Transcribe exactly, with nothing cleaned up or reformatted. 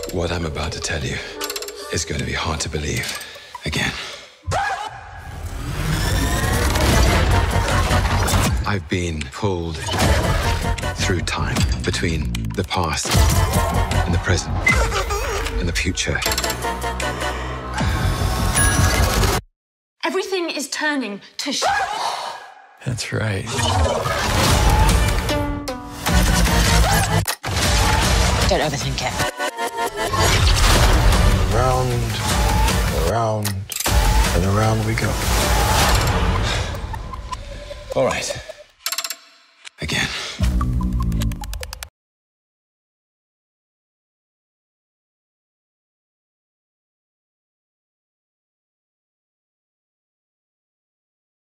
What I'm about to tell you is going to be hard to believe again. I've been pulled through time between the past and the present and the future. Everything is turning to sh. That's right. Don't overthink it. Round, and around, and around we go. All right. Again.